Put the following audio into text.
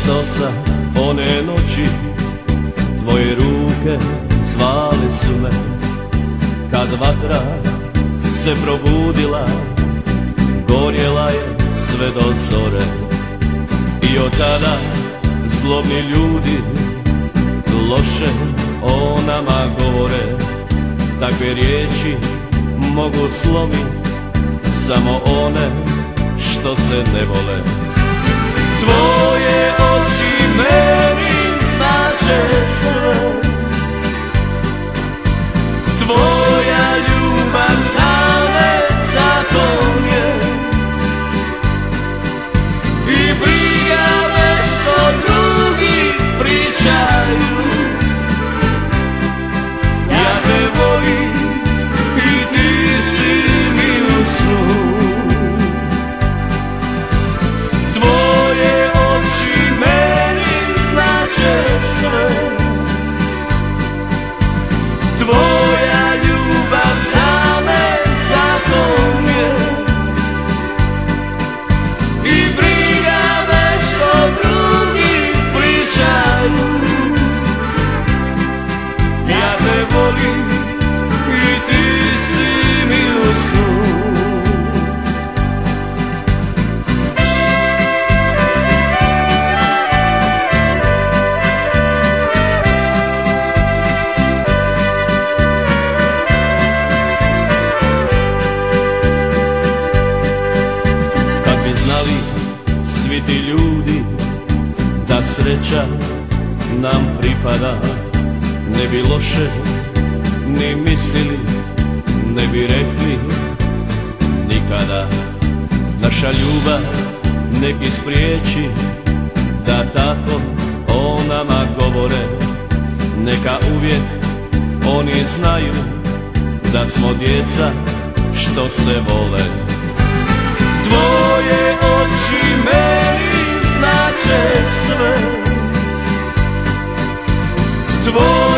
što sam one noći, tvoje ruke zvale su me. Kad vatra se probudila, gorjela je sve do zore. I od tada zlobni ljudi loše o nama govore. Takve riječi mogu slomit samo one što se ne vole. Tvoje oči meni znače sve, tvoja ljubav za me, zato je i briga me što drugi pričaju. Ja te volim i ti si mi u snu. Tvoje oči meni znače sve, tvoja ljubav za me, zato je i briga me što drugi pričaju. Ja te volim i ti si mi u snu. Kad bi znali svi ti ljudi da sreća nam pripada, ne bi loše ni mislili, ne bi rekli nikada. Naša ljubav neki spriječi da tako o nama govore. Neka uvijek oni znaju da smo djeca što se vole. Tvoje oči meni znače sve, tvoje